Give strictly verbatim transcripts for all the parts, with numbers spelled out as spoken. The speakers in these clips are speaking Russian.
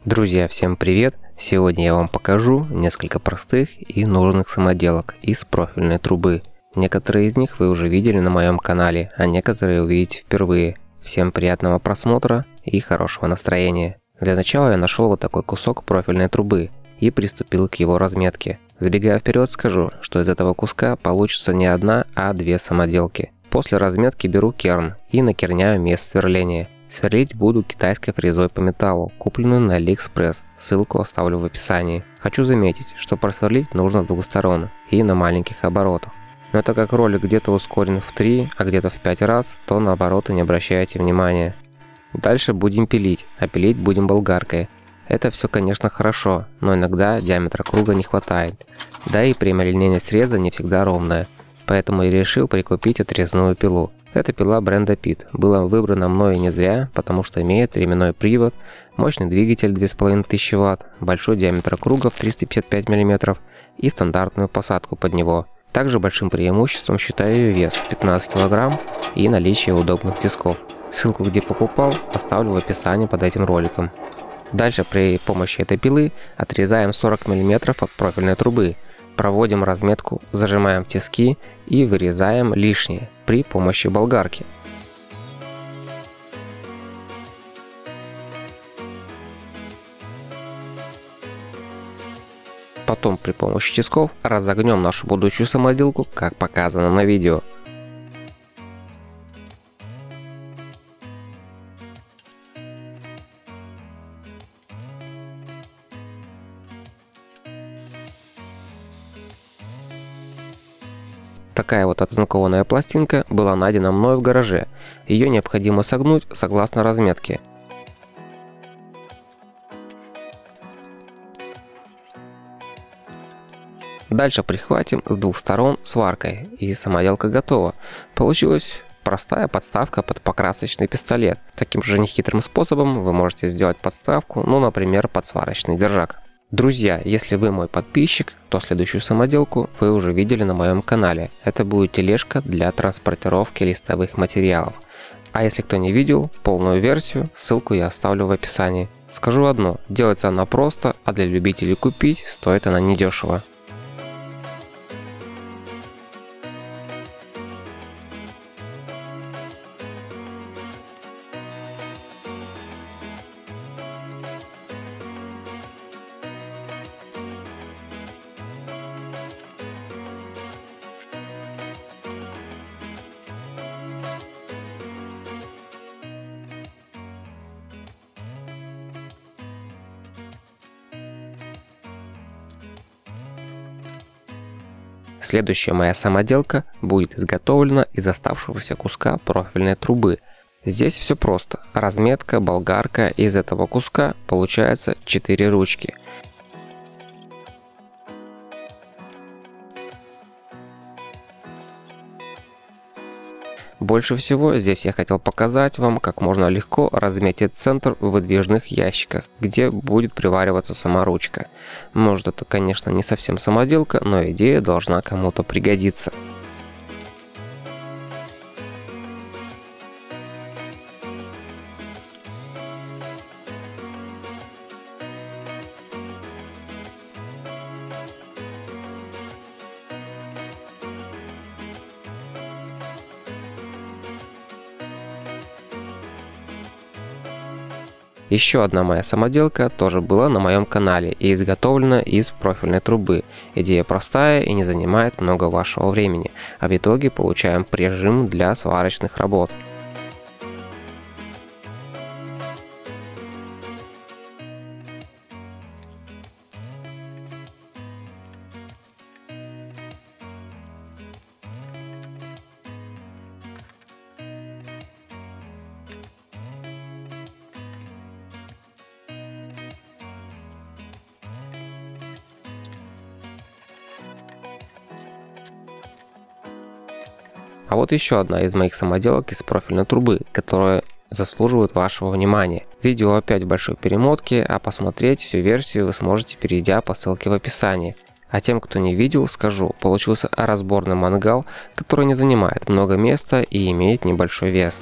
Друзья, всем привет! Сегодня я вам покажу несколько простых и нужных самоделок из профильной трубы. Некоторые из них вы уже видели на моем канале, а некоторые увидите впервые. Всем приятного просмотра и хорошего настроения. Для начала я нашел вот такой кусок профильной трубы и приступил к его разметке. Забегая вперед, скажу, что из этого куска получится не одна, а две самоделки. После разметки беру керн и накерняю место сверления. Сверлить буду китайской фрезой по металлу, купленную на Алиэкспресс, ссылку оставлю в описании. Хочу заметить, что просверлить нужно с двух сторон и на маленьких оборотах. Но так как ролик где-то ускорен в три, а где-то в пять раз, то на обороты не обращайте внимания. Дальше будем пилить, а пилить будем болгаркой. Это все, конечно, хорошо, но иногда диаметра круга не хватает. Да и прямолинейность среза не всегда ровная, поэтому я решил прикупить отрезную пилу. Это пила бренда Пит. Была выбрана мною не зря, потому что имеет ременной привод, мощный двигатель две тысячи пятьсот ватт, большой диаметр круга в триста пятьдесят пять миллиметров и стандартную посадку под него. Также большим преимуществом считаю ее вес пятнадцать килограмм и наличие удобных тисков. Ссылку, где покупал, оставлю в описании под этим роликом. Дальше при помощи этой пилы отрезаем сорок миллиметров от профильной трубы. Проводим разметку, зажимаем в тиски и вырезаем лишнее при помощи болгарки. Потом при помощи тисков разогнем нашу будущую самоделку, как показано на видео. Такая вот оцинкованная пластинка была найдена мной в гараже. Ее необходимо согнуть согласно разметке. Дальше прихватим с двух сторон сваркой, и самоделка готова. Получилась простая подставка под покрасочный пистолет. Таким же нехитрым способом вы можете сделать подставку, ну, например, под сварочный держак. Друзья, если вы мой подписчик, то следующую самоделку вы уже видели на моем канале. Это будет тележка для транспортировки листовых материалов. А если кто не видел, полную версию, ссылку я оставлю в описании. Скажу одно, делается она просто, а для любителей купить стоит она недешево. Следующая моя самоделка будет изготовлена из оставшегося куска профильной трубы. Здесь все просто. Разметка, болгарка, из этого куска получается четыре ручки. Больше всего здесь я хотел показать вам, как можно легко разметить центр в выдвижных ящиках, где будет привариваться сама ручка. Может, это, конечно, не совсем самоделка, но идея должна кому-то пригодиться. Еще одна моя самоделка тоже была на моем канале и изготовлена из профильной трубы. Идея простая и не занимает много вашего времени, а в итоге получаем прижим для сварочных работ. А вот еще одна из моих самоделок из профильной трубы, которая заслуживает вашего внимания. Видео опять в большой перемотке, а посмотреть всю версию вы сможете, перейдя по ссылке в описании. А тем, кто не видел, скажу, получился разборный мангал, который не занимает много места и имеет небольшой вес.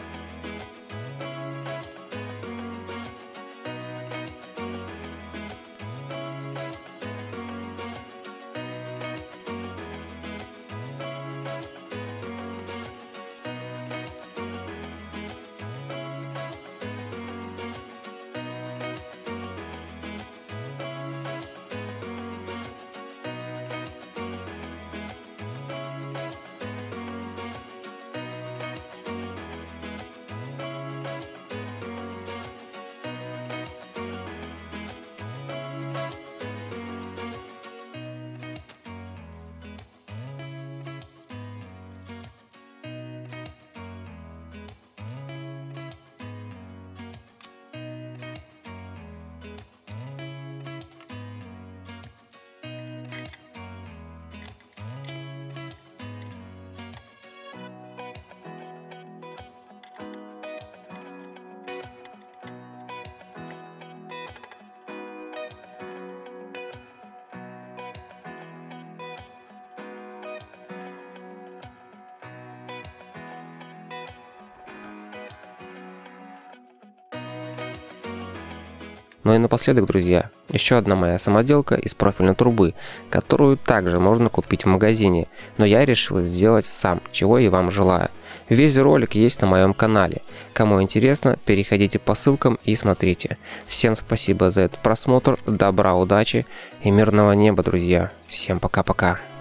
Ну и напоследок, друзья, еще одна моя самоделка из профильной трубы, которую также можно купить в магазине, но я решил сделать сам, чего и вам желаю. Весь ролик есть на моем канале. Кому интересно, переходите по ссылкам и смотрите. Всем спасибо за этот просмотр, добра, удачи и мирного неба, друзья. Всем пока-пока.